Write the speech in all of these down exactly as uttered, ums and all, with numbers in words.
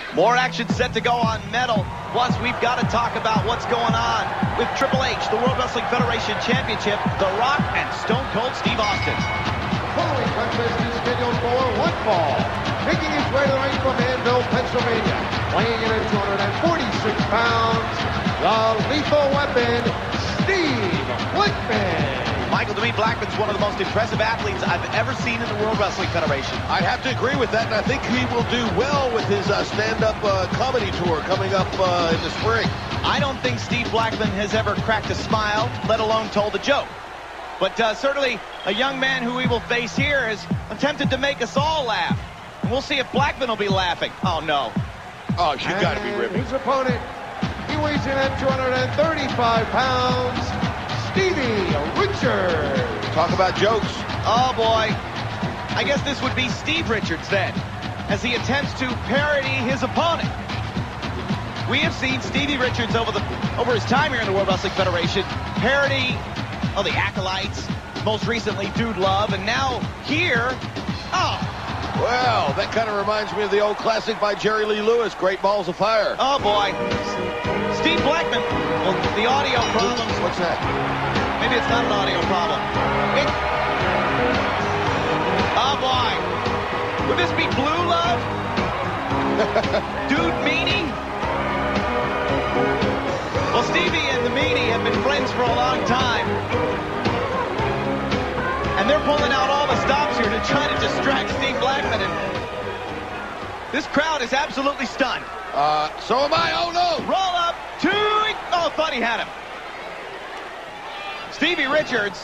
More action set to go on Metal. Plus, we've got to talk about what's going on with Triple H, the World Wrestling Federation Championship, The Rock, and Stone Cold Steve Austin. Following contest is scheduled for one fall. Making his way to the ring from Anvil, Pennsylvania. Weighing in at two hundred forty-six pounds, the Lethal Weapon, Steve Blackman. Michael, to me, Blackman's one of the most impressive athletes I've ever seen in the World Wrestling Federation. I'd have to agree with that, and I think he will do well with his uh, stand-up uh, comedy tour coming up uh, in the spring. I don't think Steve Blackman has ever cracked a smile, let alone told a joke. But uh, certainly, a young man who we will face here has attempted to make us all laugh. And we'll see if Blackman will be laughing. Oh, no. Oh, you got to be ripping. His opponent, he weighs in at two hundred thirty-five pounds, Stevie Richards. Talk about jokes. Oh, boy. I guess this would be Steve Richards, then, as he attempts to parody his opponent. We have seen Stevie Richards over the over his time here in the World Wrestling Federation parody, oh, the Acolytes, most recently Dude Love, and now here, oh. Well, that kind of reminds me of the old classic by Jerry Lee Lewis, Great Balls of Fire. Oh, boy. Steve Blackman. Well, the audio problems. What's that? Maybe it's not an audio problem. It... Oh, boy. Would this be Blue Love? Dude Meanie? Well, Stevie and the Meanie have been friends for a long time. And they're pulling out all the stops here to try to distract Steve Blackman. And this crowd is absolutely stunned. Uh, so am I. Oh, no. Roll up. Two. Oh, thought he had him. Stevie Richards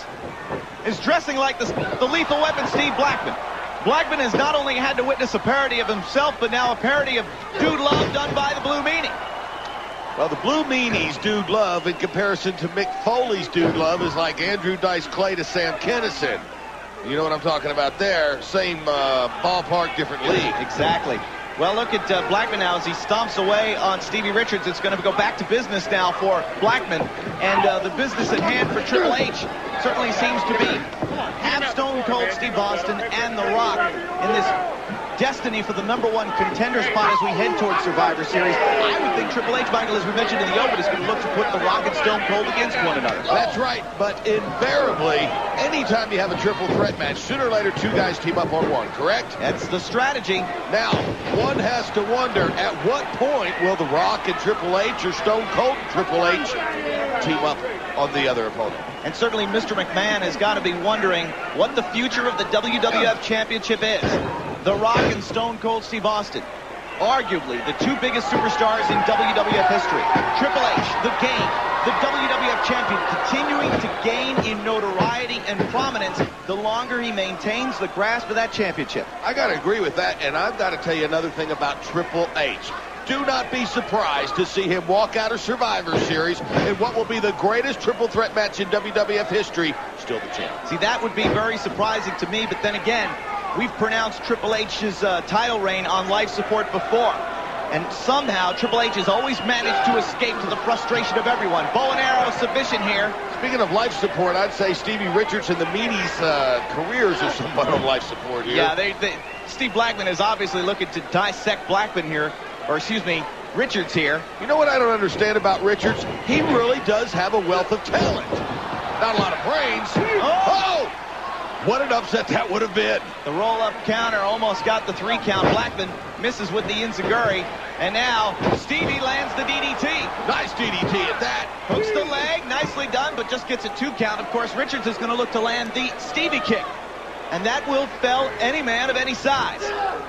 is dressing like the, the Lethal Weapon Steve Blackman. Blackman has not only had to witness a parody of himself, but now a parody of Dude Love done by the Blue Meanie. Well, the Blue Meanie's Dude Love in comparison to Mick Foley's Dude Love is like Andrew Dice Clay to Sam Kinison. You know what I'm talking about there. Same uh, ballpark, different league. Exactly. Well, look at uh, Blackman now as he stomps away on Stevie Richards. It's going to go back to business now for Blackman. And uh, the business at hand for Triple H certainly seems to be have Stone Cold Steve Austin and The Rock in this destiny for the number one contender spot as we head towards Survivor Series. I would think Triple H, Michael, as we mentioned in the open, is going to look to put The Rock and Stone Cold against one another. That's right, but invariably, anytime you have a triple threat match, sooner or later two guys team up on one, correct? That's the strategy. Now, one has to wonder, at what point will The Rock and Triple H or Stone Cold and Triple H team up on the other opponent? And certainly Mister McMahon has got to be wondering what the future of the W W F Championship is. The Rock and Stone Cold Steve Austin, arguably the two biggest superstars in W W F history. Triple H, the Game, the W W F Champion, continuing to gain in notoriety and prominence the longer he maintains the grasp of that championship. I got to agree with that, and I've got to tell you another thing about Triple H. Do not be surprised to see him walk out of Survivor Series in what will be the greatest triple threat match in W W F history, still the champ. See, that would be very surprising to me, but then again, we've pronounced Triple H's uh, title reign on life support before. And somehow, Triple H has always managed to escape to the frustration of everyone. Bow and arrow submission here. Speaking of life support, I'd say Stevie Richards and the Meanie's uh, careers are somewhat on life support here. Yeah, they, they, Steve Blackman is obviously looking to dissect Blackman here, or excuse me, Richards here. You know what I don't understand about Richards? He really does have a wealth of talent. Not a lot of brains. Oh! Oh! What an upset that would have been. The roll-up counter almost got the three count. Blackman misses with the enziguri. And now, Stevie lands the D D T. Nice D D T at that. Hooks the leg. Nicely done, but just gets a two count. Of course, Richards is going to look to land the Stevie kick. And that will fell any man of any size.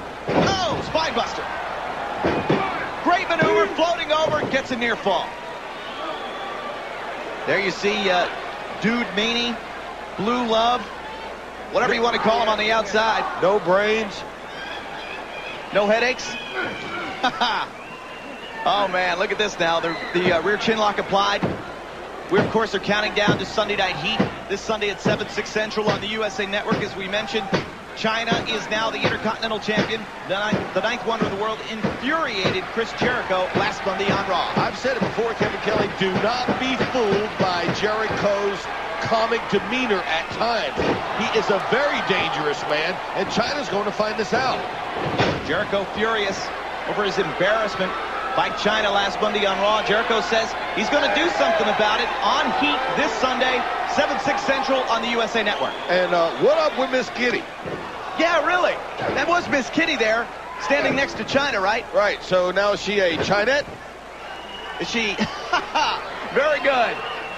Oh, spine buster. Great maneuver, floating over, gets a near fall. There you see uh, Dude Meanie, Blue Love, whatever you want to call him on the outside. No brains. No headaches. Oh, man, look at this now. The, the uh, rear chin lock applied. We, of course, are counting down to Sunday Night Heat. This Sunday at seven, six Central on the U S A Network, as we mentioned. China is now the Intercontinental Champion. The ninth, the ninth wonder of the world infuriated Chris Jericho last Monday on Raw. I've said it before, Kevin Kelly, do not be fooled by Jericho's comic demeanor at times. He is a very dangerous man, and China's going to find this out. Jericho furious. over his embarrassment by China last Monday on Raw. Jericho says he's going to do something about it on Heat this Sunday, seven, six Central on the U S A Network. And uh, what up with Miss Kitty? Yeah, really. That was Miss Kitty there, standing next to China, right? Right, so now is she a Chinette? Is she? Very good.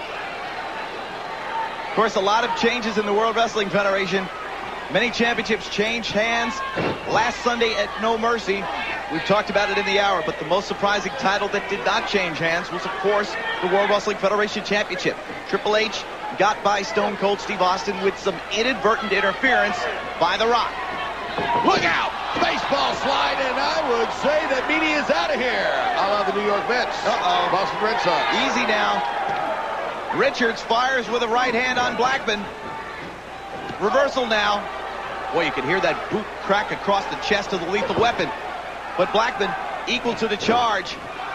Of course, a lot of changes in the World Wrestling Federation. Many championships changed hands last Sunday at No Mercy. We've talked about it in the hour, but the most surprising title that did not change hands was, of course, the World Wrestling Federation Championship. Triple H got by Stone Cold Steve Austin with some inadvertent interference by The Rock. Look out! Baseball slide, and I would say that Meanie is out of here. A la the New York Mets. Uh-oh. Boston Red Sox. Easy now. Richards fires with a right hand on Blackman. Reversal now. Boy, you can hear that boot crack across the chest of the Lethal Weapon. But Blackman equal to the charge.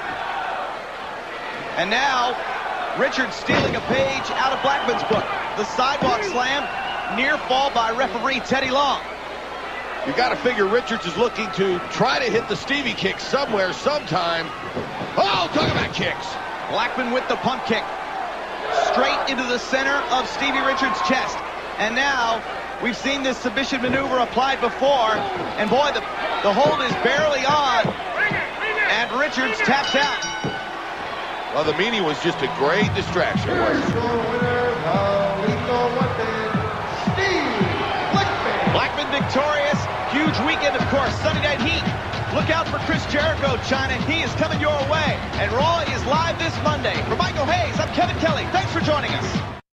And now, Richards stealing a page out of Blackman's book. The sidewalk slam, near fall by referee Teddy Long. You got to figure Richards is looking to try to hit the Stevie kick somewhere, sometime. Oh, talk about kicks. Blackman with the pump kick. Straight into the center of Stevie Richards' chest. And now, we've seen this submission maneuver applied before. And boy, the, the hold is barely on. And Richards taps out. Well, the Meanie was just a great distraction. Here's your winner, the Lethal Weapon, Steve Blackman. Blackman victorious. Huge weekend, of course. Sunday Night Heat. Look out for Chris Jericho, China. He is coming your way. And Raw is live this Monday. For Michael Hayes, I'm Kevin Kelly. Thanks for joining us.